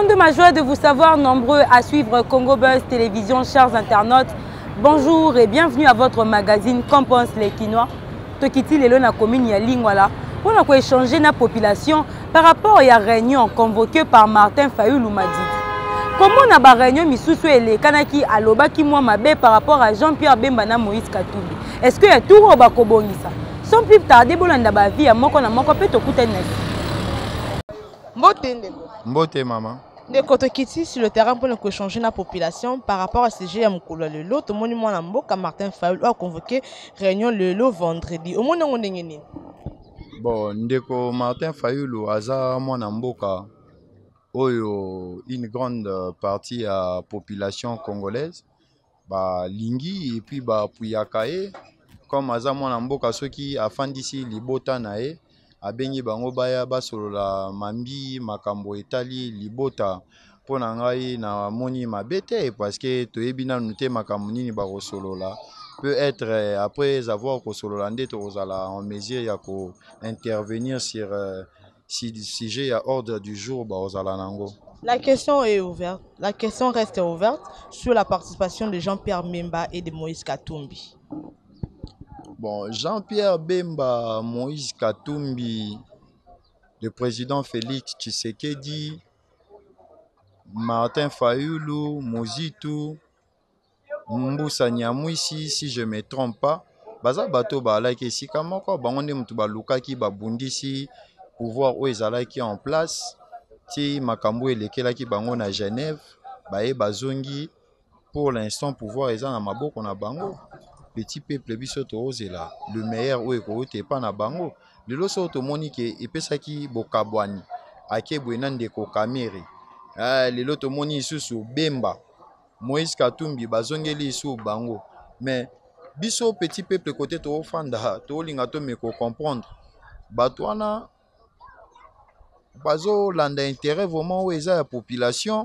Grande de ma joie de vous savoir nombreux à suivre Congo Buzz Télévision, chers internautes. Bonjour et bienvenue à votre magazine Qu'en pensent les Kinois. Tokiti lelo na commune ya Lingwala pour échanger na population par rapport à la réunion convoquée par Martin Fayulu Madidi. Comment na ba réunion misusu ele kanaki alobaki moi mabe par rapport à Jean-Pierre Bemba na Moïse Katumbi. Est-ce que ya tout ba kobongisa? Sans plus tarder bolanda ba vie ya moko na moko pe tokuta nesi. Mbote maman. De côté Kiti sur le terrain pour nous échanger la population par rapport à ce jeu à Moukoula le lot, tout le monde m'a dit Martin Fayulu a convoqué réunion le lot vendredi. Au monde on est bon, ndeko Martin Fayulu aza mwana mboka oyo une grande partie de la population congolaise ba lingi et puis ba puyakae comme aza mwana mboka soki afandisi libota nae abengi bango baya basolola mambi makambo etali libota pona ngai na moni mabete parce que toyebi nanu te makambo nini bakosolola peut être après avoir kosolola nde tozala en mesure ya ko intervenir sur sujet à ordre du jour bazala nango. La question est ouverte. La question reste ouverte sur la participation de Jean-Pierre Bemba et de Moïse Katumbi. Bon, Jean-Pierre Bemba, Moïse Katumbi, le président Félix Tshisekedi, Martin Fayulu, Mozitu, Mbusa Nyamwisi, si je ne me trompe pas, baza bato balaki esika moko bango mutu balukaki babundisi pouvoir oyo ezalaki en place ti makambo elekelaki bango na Genève baye bazongi pour l'instant pouvoir eza na maboko na bango. Petit peuple biso tozela le meilleur oyo ekoute pa na bango lelo so tomoni ke epesaki bokabwani akebwe na ndeko Kamere lelo tomoni isusu Bemba Moïse Katumbi bazongeli isu bango mais biso petit peuple côté tofanda tolinga to meko comprendre bato wana bazo landa intérêt vraiment oyo eza ya population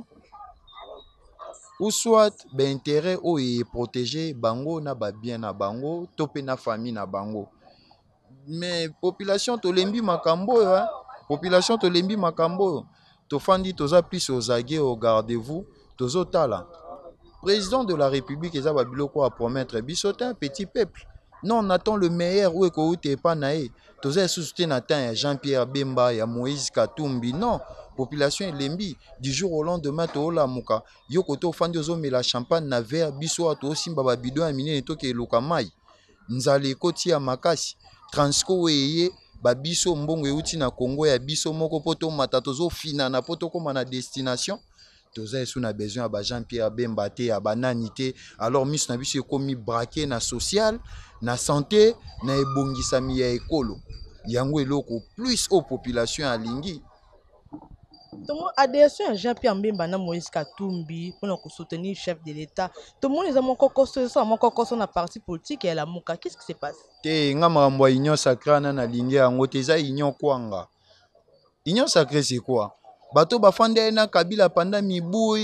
ou soit ben intérêt ou protéger bango na ba bien na bango topé na famille na bango mais population to lembi makambo population to lembi makambo to fandi toza plus aux aguets au gardez-vous tozo tala président de la République eza ba biloko à promettre biso un petit peuple non on attend le meilleur ou ekoute pa nae toza sous na temps Jean-Pierre Bemba ya Moïse Katumbi non population elembi du jour au lendemain to la muka yoko to fandi ozome la champagne na verre biso to simba ba bidon ya minene to ke luka mai nzale koti ya makasi transco weye ba biso mbongo euti na Congo ya biso moko poto matato zo fina na poto koma na destination toza esu na besoin ya ba Jean-Pierre Bemba te ya bananité alors mis na biso ekomi braqué na social na santé na ebongisami ya ekolo yango eloko plus aux population alingi. Donc, adhésion à Jean-Pierre Bemba na Moïse Katumbi pour soutenir le chef de l'État. Tout le monde est mon na parti politique et la Mouka. Qu'est-ce qui se passe? Te nga makambo union sacrée na lingi yango teza union kwanga. Union sacrée c'est quoi? Bato bafande na Kabila pendant mibu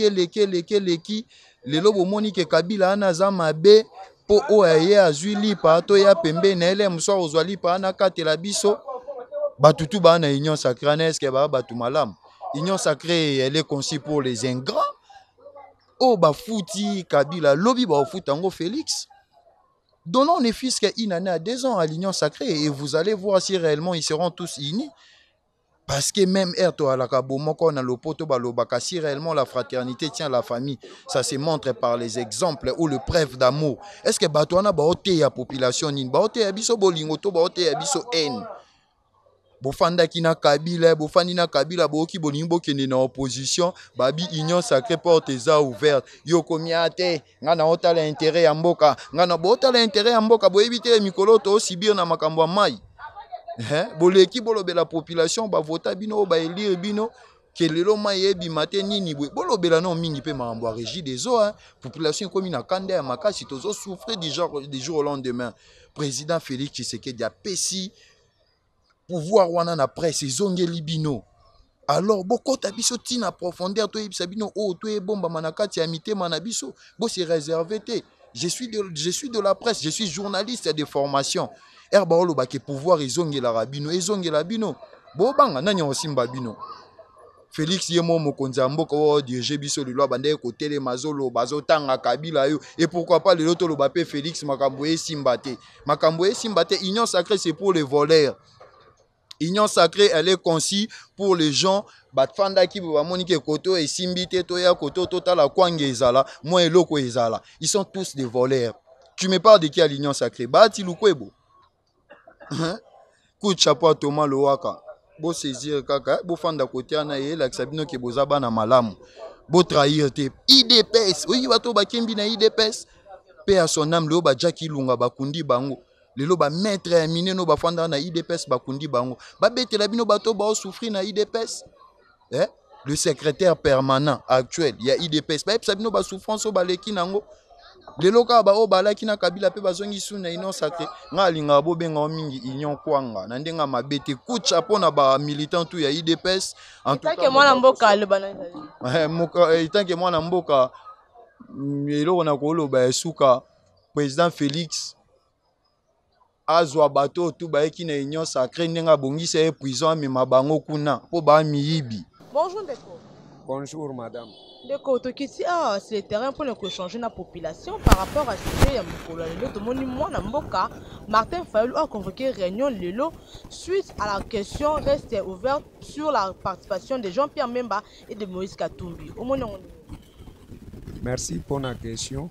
leki lelo bomoni ke Kabila ana za mabe po oye azwili pa to ya pembe na ele mso ozwali pa na katela biso. Batutu ba na union sacrée est-ce que ba batu malam? Union sacrée elle est conçue pour les ingrats. Oh ba fouti Kabila lobby ba fouti ango Félix. Donnons les fils une année à 2 ans à l'union sacrée et vous allez voir si réellement ils seront tous unis. Parce que même Erto à la Kabomoko na lopoto balobaka si réellement la fraternité tient la famille, ça se montre par les exemples ou le preuve d'amour. Est-ce que batouana ba ote ya population nin ba ote ya biso bolingo to ba ote ya biso haine. Bofanda kina Kabila, bofandi na Kabila boki bolingo kende na opposition, babi union sacrée porte eza ouverte. Yo komiate, nga na otala intérêt ya mboka, nga na botala intérêt ya mboka bo éviter mikolo to sibir na makambo mai. Boleki bolobela population ba vota bino ba élire bino kelelo mayebi matin nini bwe bolobela non mingi pe makambo régie des eaux population komi na kanda ya makasi tozo souffrir du jour au lendemain. Président Félix Tshisekedi a pesi pouvoir wana na presse ezongeli bino alors bokota biso tina profondeur to yebisa bino o to e bomba manakati ya mitema na biso bo se réserver te je suis de la presse, je suis journaliste de formation erba oloba ke pouvoir ezongela bino bo banga nanya osimba bino Félix Yemo mokonzi mboka o dirige biso lelo bande ko tele mazolo bazotanga Kabila yo et pourquoi pas le loto lo bape Félix makambo esimbate Union Sacrée c'est pour les voleurs. Union Sacrée elle est conçue pour les gens batfanda ki ba monike koto et simbite to ya koto total a kwanga ezala moi eloko ezala ils sont tous des voleurs. Tu me parles de qui à l'Union Sacrée? Bati Lukwebo. Coup de chapeau à Thomas Loaka. Bo saisir kaka, bo fanda côté ana ye la sabino ke bozaba na malamu. Bo trahir te IDPS. Oui bato ba kembi na IDPS. Paix à son âme le ba Jackie Lunga bakundi bango. Lelo ba maître amine no ba fanda na IDPS bakundi bango. Ba betela bino bato ba souffrir na IDPS. Le secrétaire permanent actuel, il y a IDPS. Ba sabino ba souffrance o ba leki nango. Lelo ka ba o balaki na Kabila pe bazongi suna Union Sacrée nga linga bo benga mingi Union Kwanga na ndenga mabete kucha pona ba militant tout ya IDPS en tout cas que moi na mboka le banana moka itanke moi na mboka eloko na ko ba suka président Félix azwa bato tout ba eki na Union Sacrée ndenga bongisa e prison mais mabango kuna po ba miyibi. Bonjour Ndeko. Bonjour madame. Ndeko tokiti c'est le terrain pour nous changer la population par rapport à ce que ya mokolo lelo to moni mwana mboka Martin Fayulu a convoqué réunion lelo suite à la question reste ouverte sur la participation de Jean-Pierre Memba et de Moïse Katumbi. Merci pour la question.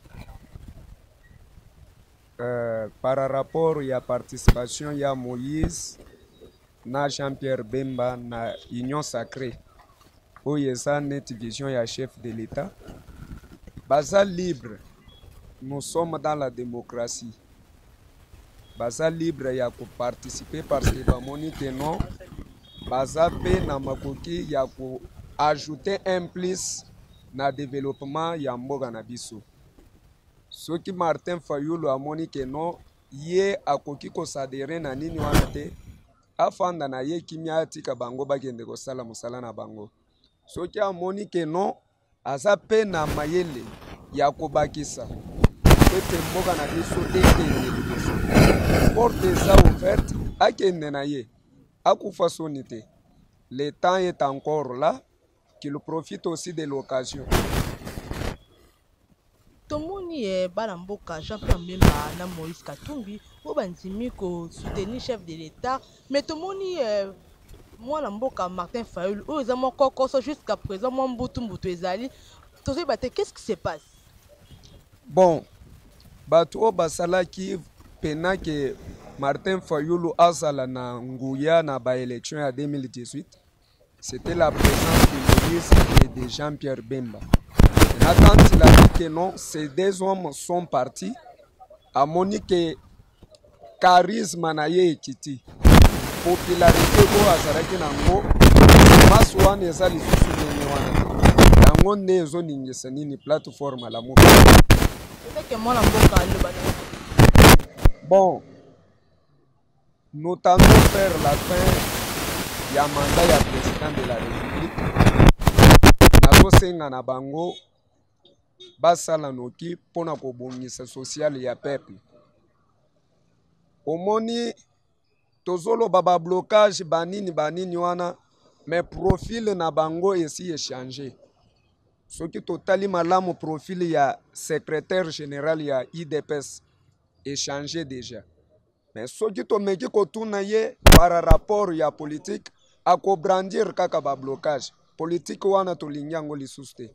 Par rapport à la participation il y a Moïse na Jean-Pierre Bemba na Union Sacrée. Il y a une vision, il y a chef de l'État. Baza libre, nous sommes dans la démocratie. Baza libre, il y a pour participer parce que que non. Baza pe na makoki, il y a pour ajouter un plus na développement ya mboga na biso. Ce qui Martin Fayulu a moni que non, yé akoki ko sadere na nini wana te. Afanda na ye kimia tika bango bakende ko sala musala na bango. Ce qui a moni que non, aza pe na mayele ya kobakisa. Pepe mboga na biso te porte eza ouverte akende na ye. Akufa sonite. Le temps est encore là, qu'il profite aussi de l'occasion. Tomoni balamboka Jean-Pierre Memba na Moïse Katumbi o bandimi ko soutenir chef de l'État, mais tomoni moi la Martin Fayulu oh ils ont encore jusqu'à présent mon boutou ezali tous baté qu'est-ce qui se passe? Bon bato basala ki pena que Martin Fayulu azala na nguya na ba élection à 2018 c'était la présence de Moïse et de Jean-Pierre Bemba. Et quand il a dit que non, ces deux hommes sont partis à monique charisme na ye ekiti. Popularité go azaraki nango maswana ezali susunene wana nango nde ezoningisa nini plateforme la moto. Bon, nous tentons faire la fin ya mandat ya président de la République. Nakosenga na bango basala noki pona kobongisa social ya peuple. Omoni tozolo baba blocage banini wana mais profil na bango esi échanger. Ce qui totali malamu profil ya secrétaire général ya IDPS échanger déjà. Mais ce qui to meki kotuna ye par rapport ya politique ako brandir kaka ba blocage. Politique wana to linyango lisuste.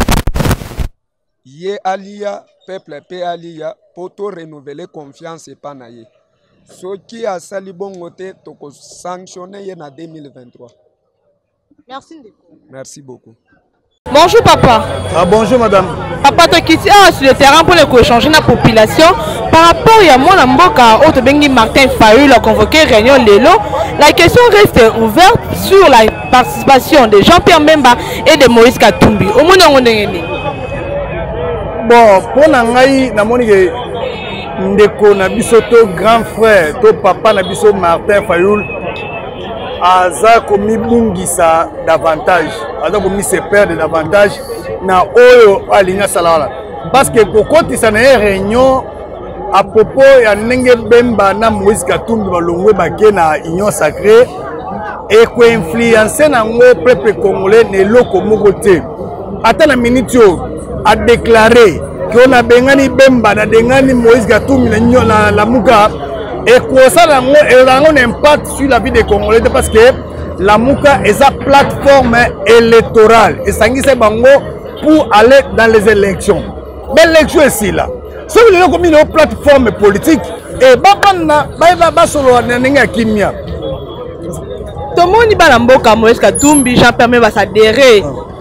Ye alia peuple pe alia poto renouveler confiance et panaye. Ce qui a sali bongo te toko sanctionné ye na 2023. Merci Ndeko. Merci beaucoup. Bonjour papa. Ah bonjour madame. Papa to kiti sur le terrain pour le changer la population par rapport à moi na mboka auto bengi Martin Fayulu a convoqué réunion lelo. La question reste ouverte sur la participation de Jean-Pierre Memba et de Moïse Katumbi. Au monde ngondengeni. Bon, pour nangai na moni ke ndeko na biso to grand frère to papa na biso Martin Fayulu aza komi bungisa davantage, aza komi se perdre davantage na oyo alinya salala parce que kokotisa na réunion à propos ya ndenge Bemba na Moïse Katumbi balongwe bake na Union Sacrée et ko influencer nango peuple congolais ne loko moko te ata na minute a déclaré que on a bengani Bemba na dengani Moïse Katumbi na Lamuka et que ça a un impact sur la vie des Congolais parce que Lamuka est sa plateforme électorale et ça c'est bango pour aller dans les élections. Mais l'élection est ici là. Ce qui est comme une plateforme politique et babana ba solo na ninga kimia. Tout le monde va dans Moïse Katumbi, Jean permet va s'adhérer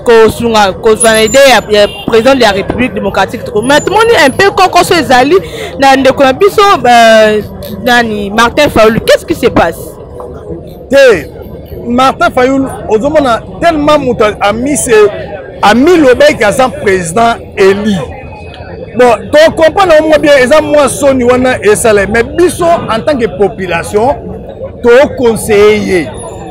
le président de la République démocratique. Mais tout le monde est un peu comme ces alliés dans Martin Fayulu. Qu'est-ce qui se passe? Martin Fayulu, tellement a mis le bec à son président élu. Bon, tu comprends bien, moi son et salaire, mais biso en tant que population, tu conseiller.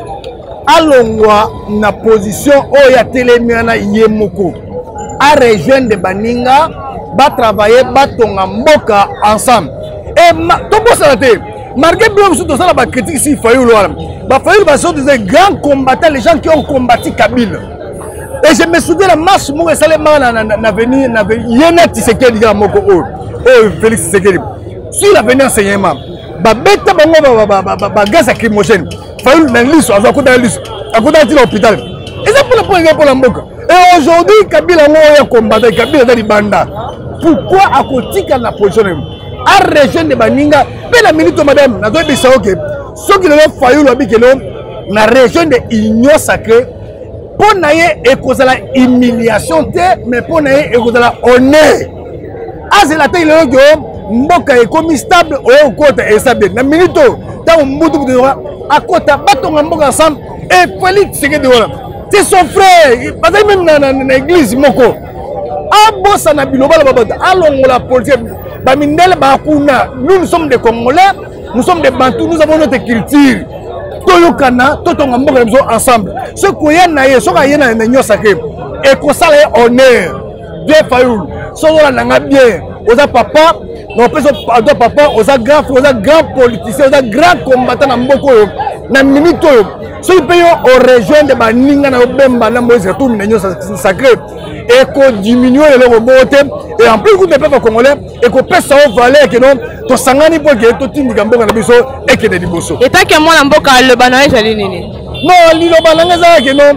Alongwa na position oya telemiana yemoko a rejoindre baninga ba travailler ba tonga mboka ensemble et to bossa te marqué bien sur tout ça la critique si Fayulu ba Fayulu ba sont des grands combattants, les gens qui ont combattu Kabila et je me souviens la marche mo salema na venir na yena Tshisekedi ga moko Félix Tshisekedi sur l'avenir enseignement ba beta bango ba gaz lacrymogène Fayulu na liste à côté de liste à côté de l'hôpital et ça pour la mboka et aujourd'hui Kabila ngoya combattre Kabila dans banda pourquoi à côté de la position à région de baninga pe la minute madame na doit bisa OK ce qui le Fayulu abikelo na région de Union Sacrée pour naie et cause la humiliation mais pour naie et cause la honneur c'est la taille le mboka est comme stable au côté et stable na minute dans mutu à côté batonga mboka ensemble et Félix Tshisekedi c'est son frère parce que même dans l'église moko a bossa na biloba la babata alongola politique ba mindele ba kuna nous sommes des Congolais nous sommes des Bantous nous avons notre culture toyokana totonga mboka ensemble ce koya na ye soka ye na Union Sacrée et ko sala honneur Dieu Fayulu so la nanga bien oza papa non peut ado papa oza grand politicien oza grand combattant na mboko na minute so payo au région de baninga na Bemba na Moïse Katumbi na Union Sacrée et ko diminuer le robote et en plus de peuple congolais et ko pesa au valeur que non to sangani pour que to tindika mboka na biso et que de liboso et tant que moi na mboka le banaye jali nini non li lo bananga za que non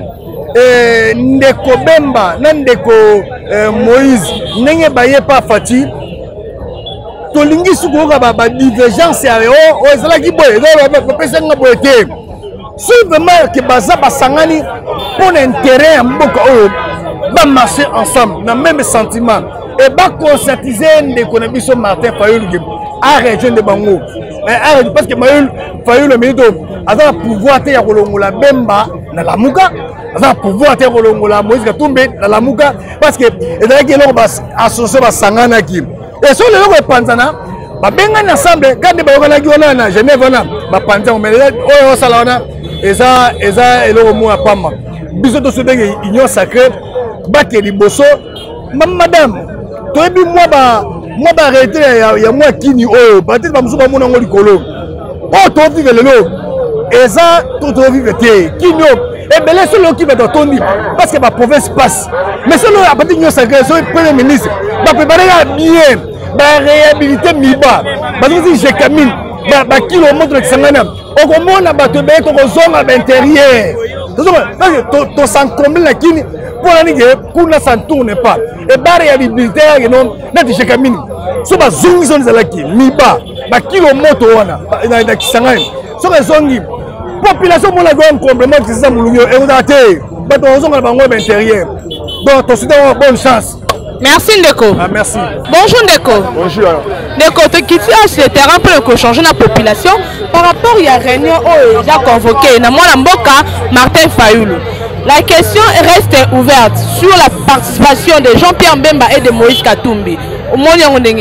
ndeko Bemba na ndeko Moïse ndenge baye pa fati to lingi sukoka ba divergence ya o ezala ki boye do pesa nga boye te si vraiment que baza basangani pour l'intérêt ya mboka oyo ba marcher ensemble na même sentiment et ba conscientiser ndeko na biso Martin Fayulu a région de bango parce que Fayulu le minute a pouvoir te ya kolongola Bemba na Lamuka a pouvoir te kolongola Moïse Katumbi na Lamuka parce que ezala ki eloko ba associer ba sangana ki et sur le logo panzana ba bengana ensemble quand ba yokana ki wana na Genève wana ba panzana mais oyo sala wana eza eloko mo ya pamba biso to sobenge Union Sacrée ba ke liboso madame toyebi moi ba retraite ya moi kini oyo peut-être ba musuba mona ngoli kolo o to vivre lelo eza to vivre te kini et belé solo qui va tondi parce que ma province passe mais solo à partir Union Sacrée so premier ministre ba préparer bien ba réhabiliter miba ba dit je camine ba kilomètre de sangana o komona bato be to kozonga l'intérieur to sans combler la kini pour la nique pour la s'en tourne pas et ba réhabiliter non na je camine so ba zongi zone za laki miba ba kilomètre wana na kisangana so ba zongi population mon un complément qui ça moulunyo et vous avez bato ozonga bango l'intérieur donc to souhaite bonne chance. Merci Ndeko. Ah, merci. Bonjour Ndeko. Bonjour. Ndeko, tu quittes sur le terrain pour changer la population par rapport à la réunion où il a convoqué Mboka Martin Fayulu. La question reste ouverte sur la participation de Jean-Pierre Bemba et de Moïse Katumbi. Au moins, on est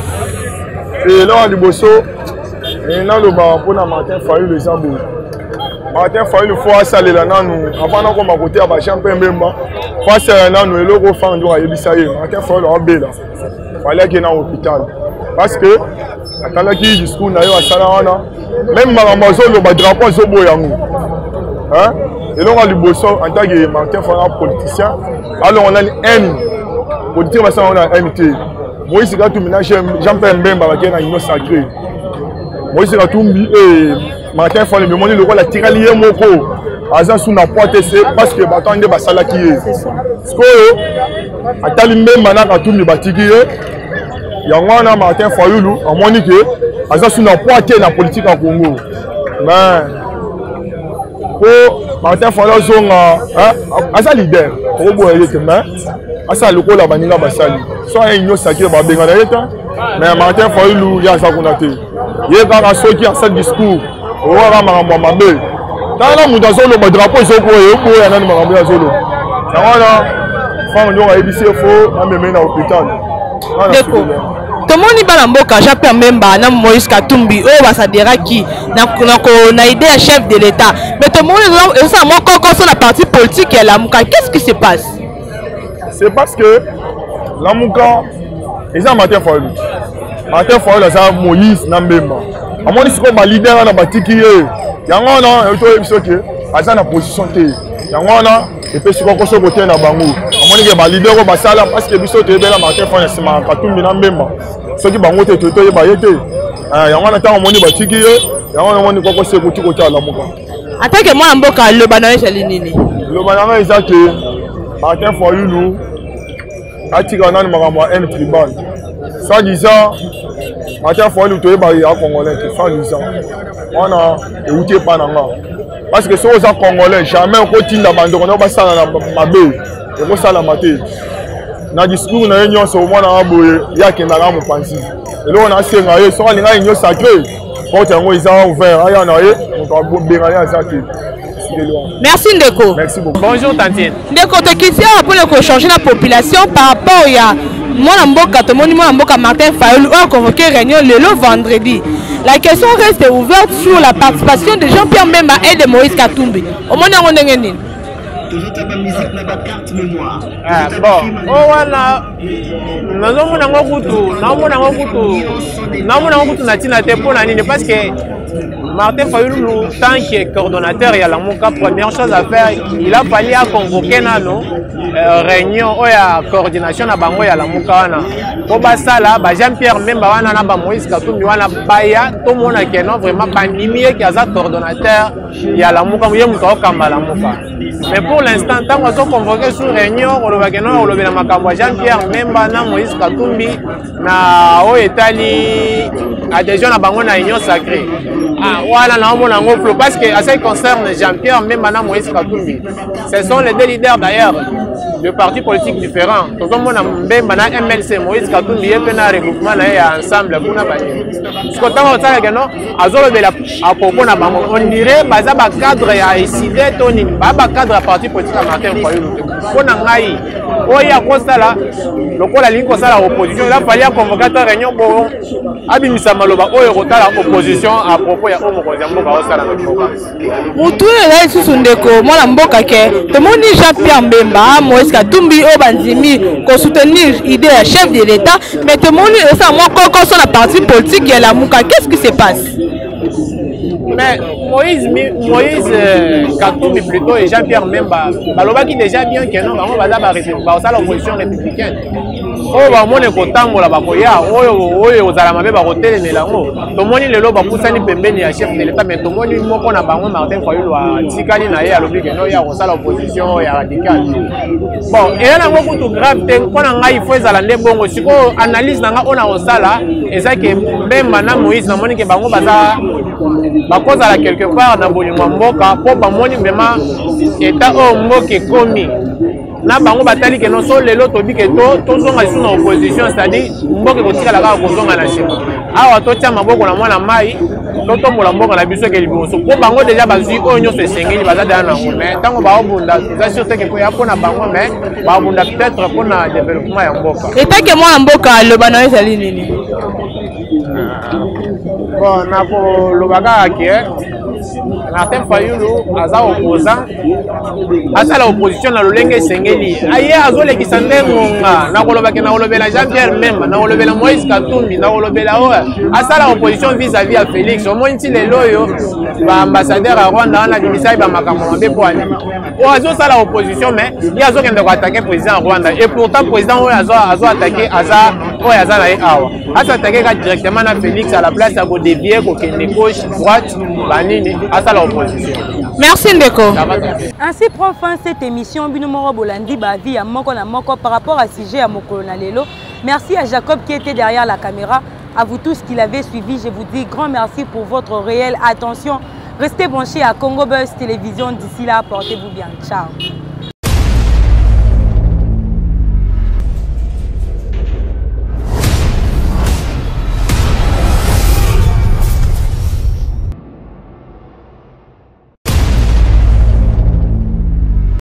et là, on est bosso. Et là, le bar pour Martin Fayulu, les abous. Martin Fayulu, il faut saler là, nous. Avant qu'on m'a côté à Jean-Pierre Bemba. Face à nous, le gros fan du Raïbisaï, Martin Fayulu en bête là. Fallait qu'il y ait un hôpital. Parce que, quand il y a un discours, même Maramazon, le drapeau Zobo Yamou. Et là, on a le bosso en tant que Martin Fayulu politicien. Alors, on a une haine. Politique, on a une haine. Moïse Katumbi, Jean-Pierre Mbemba, qui est dans l'Union sacrée. Moïse Katumbi et Martin Fayulu, mais on dit le rôle de tirer lié moko. Azan sous na pointe c'est parce que bâton de basala qui est. Parce que atali Mbemba na Katumbi batiki Yangwana Martin Fayulu, en monique, Azan sous na pointe na politique en Congo. Mais pour Martin Fayulu zonga asa leader pour boyer que mais asa loko la baninga basali soit union sacrée ba benga na eta mais Martin Fayulu ya sa konate ye ka soki en ce discours o wa makambo mabe tala muta zolo ba drapeau zoko ye ya nani makambo ya zolo na femme nyo ebisi fo na meme na hôpital Tout le monde est mboka Jean-Pierre Mbemba na Moïse Katumbi oyo basaderaki na idée à chef de l'État. Mais tout le monde est ça moi quand sur la partie politique et la Mouka, qu'est-ce qui se passe? C'est parce que la Mouka ils ont Martin Fayulu. Martin Fayulu ça Moïse na Mbemba. Amoni siko ba leader na batiki ye. Yango na eto ebisoke aza na position te. Yango na et puis siko ko so côté na bango. Amoni ke ba leader ko basala parce que biso te bela Martin Fayulu sima Katumbi na Mbemba. Soki bango te to ye ba yete. Yango na tango moni batiki ye. Yango na moni ko se kuti ko ta la Mouka. En tant que moi mboka le banaye c'est nini? Le banaye ça que Martin Fayulu atika nani makambo ya haine tribal. Ça disant Martin Fayulu to yeba ya congolais que ça disant on a écouté pas nanga parce que ceux aux congolais jamais ko tinda bandoko na basala na mabe et ko sala maté na discours na union so mona aboye ya kenda na mopanzi et là on a senga ye so alinga union sacrée porte yango isa ouvert aya na ye on doit benga ya ça que merci Ndeko. Merci beaucoup. Bonjour Tantine. Ndeko te question pour changer la population par rapport à mon mboka to mon mboka Martin Fayulu a convoqué réunion le vendredi. La question reste ouverte sur la participation de Jean-Pierre Mbemba et de Moïse Katumbi. Au moins on est nini. Bon, wana nazomona ngokutu na tina te pona nini parce que Martin Fayulu, tant que coordonnateur, il y a la Mouka, première chose à faire, il a fallu convoquer nano réunion ou ya coordination na bango ya la Mouka wana. Ko basala ba Jean-Pierre Mbemba wana na ba Moïse Katumbi wana baya to mona ke non vraiment bandimier qui a za coordonnateur ya la Mouka muye muto okamba la Mouka. Mais pour l'instant tant qu'on a convoqué sur réunion on va que non on na makambo Jean-Pierre Mbemba na Moïse Katumbi na o etali adhésion na bango na union sacrée. Voilà, parce que, à ce qui concerne Jean-Pierre, même Madame Moïse Katumbi, ce sont les deux leaders d'ailleurs de partis politiques différents. Tout le monde a MLC, Moïse Katumbi, et un regroupement ensemble. On dirait que le cadre a décidé, le cadre à parti politique à Martin Fayulu. Il a fallu convoquer une réunion pour abimisa maloba oyo kotala opposition à propos ya omokozi mboka osala na mboka mutu ele susu ndeko mwana mboka ke tomoni Jean-Pierre Mbemba Moïse Katumbi o bandimi ko soutenir idée ya chef de l'État mais tomoni ça moi koko sur la partie politique ya la Mouka, qu'est-ce qui se passe? Mais Moïse Katumbi plutôt et Jean-Pierre Mbemba balobaki déjà bien que non bango baza ba l'opposition républicaine oyo bamoni kotambola bakoya oyo ozala mabe bakotelemela yango tomoni lelo bapusani pembeni ya chef de l'État mais tomoni moko na bango Martin Fayulu atikali na ye alobi ke no ya kosala opposition ya radical bon eya nango kutu grave te mpo na ngai ifo ezala nde bongo sikoyo analyse na nga oyo na kosala eza ke Mbemba na Moïse namoni ke bango bakozala quelque part na bolingo mboka mpo bamoni vraiment état oyo mboka ekomi na bango batali ke non so lelo tobi ke tozonga lisu na opposition c'est-à-dire mboka ekotikala kaka kozonga na nsima awa totia maboko na mwana mai totombola mboka na biso ke liboso mpo bango deja bazwi oyo nyonso esengeli baza deya nango mais ntango baobunda eza sur te ke koya mpona bango mais baobunda peut-être mpona développement ya mboka etake mwana mboka aloba na yo ezali nini? Bon na koloba kaka ke Martin Fayulu aza opposant asala opposition na lolenge esengeli aye azolekisa nde ngonga nakolobaki nakolobela Jean-Pierre Memba nakolobela Moïse Katumbi nakolobela oyo asala opposition vis-à-vis ya Félix omoni nti lelo oyo baambassadeur ya Rwanda wana bimisai bamakambo mabe po ani oyo azosala opposition mais ye azokende koatake président ya Rwanda et pourtant président oyo azoatake oyo aza na ye awa asatake ka directement na Félix à la place ya kodevie kokende gauche droite banini asala opposition. Merci Ndeko. Ainsi prend fin cette émission Binomoro Bolandi Bavi à Moko na Moko par rapport à sujet à Moko na Lelo. Merci à Jacob qui était derrière la caméra. À vous tous qui l'avez suivi, je vous dis grand merci pour votre réelle attention. Restez branchés à Congo Buzz Télévision. D'ici là, portez-vous bien. Ciao.